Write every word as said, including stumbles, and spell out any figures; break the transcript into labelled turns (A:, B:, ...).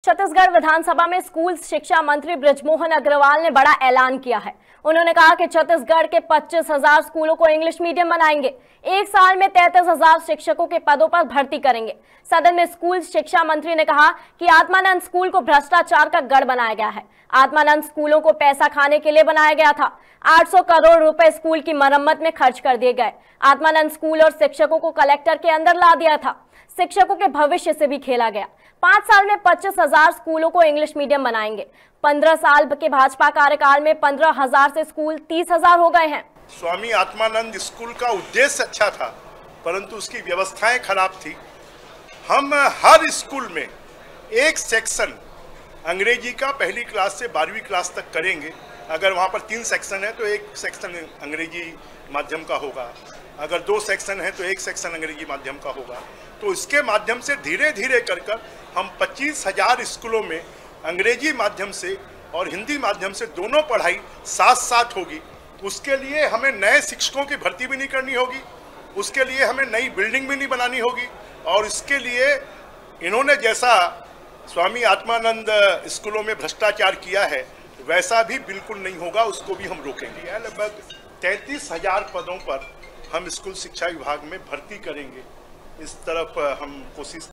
A: छत्तीसगढ़ विधानसभा में स्कूल शिक्षा मंत्री बृजमोहन अग्रवाल ने बड़ा ऐलान किया है। उन्होंने कहा कि छत्तीसगढ़ के पच्चीस हजार स्कूलों को इंग्लिश मीडियम बनाएंगे। एक साल में तैंतीस हजार शिक्षकों के पदों पर भर्ती करेंगे। सदन में स्कूल शिक्षा मंत्री ने कहा कि आत्मानंद स्कूल को भ्रष्टाचार का गढ़ बनाया गया है। आत्मानंद स्कूलों को पैसा खाने के लिए बनाया गया था। आठ सौ करोड़ रुपए स्कूल की मरम्मत में खर्च कर दिए गए। आत्मानंद स्कूल और शिक्षकों को कलेक्टर के अंदर ला दिया था। शिक्षकों के भविष्य से भी खेला गया। पांच साल में पच्चीस हजार स्कूलों को इंग्लिश मीडियम बनाएंगे। पंद्रह साल के भाजपा कार्यकाल में पंद्रह हजार से स्कूल तीस हजार हो गए हैं।
B: स्वामी आत्मानंद स्कूल का उद्देश्य अच्छा था, परंतु उसकी व्यवस्थाएं खराब थी। हम हर स्कूल में एक सेक्शन अंग्रेजी का पहली क्लास से बारहवीं क्लास तक करेंगे। अगर वहाँ पर तीन सेक्शन है तो एक सेक्शन अंग्रेजी माध्यम का होगा, अगर दो सेक्शन है तो एक सेक्शन अंग्रेजी माध्यम का होगा। तो इसके माध्यम से धीरे धीरे कर कर हम पच्चीस हजार स्कूलों में अंग्रेजी माध्यम से और हिंदी माध्यम से दोनों पढ़ाई साथ साथ होगी। उसके लिए हमें नए शिक्षकों की भर्ती भी नहीं करनी होगी, उसके लिए हमें नई बिल्डिंग भी नहीं बनानी होगी। और इसके लिए इन्होंने जैसा स्वामी आत्मानंद स्कूलों में भ्रष्टाचार किया है वैसा भी बिल्कुल नहीं होगा, उसको भी हम रोकेंगे। लगभग तैंतीस हजार पदों पर हम स्कूल शिक्षा विभाग में भर्ती करेंगे। इस तरफ हम कोशिश